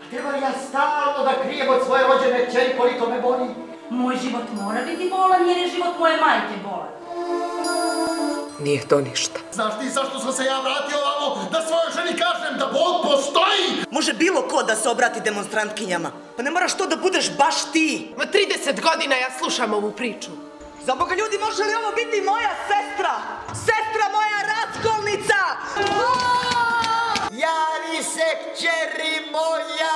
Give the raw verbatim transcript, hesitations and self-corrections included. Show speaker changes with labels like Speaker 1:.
Speaker 1: Treba li ja stalno da krijem od svoje rođene kćeri koliko me boli?
Speaker 2: Moj život mora biti bolan jer je život moje majke bolan.
Speaker 3: Nije to ništa.
Speaker 1: Znaš ti zašto sam se ja vratio ovamo da svojoj ženi kažem da Bog postoji?
Speaker 4: Može bilo ko da se obrati demonstrantkinjama. Pa ne moraš to da budeš baš ti.
Speaker 5: Ma trideset godina ja slušam ovu priču.
Speaker 4: Za Boga ljudi, može li ovo biti moja sestra? Sestra moja raskolnica!
Speaker 1: Javi se kćeri moja!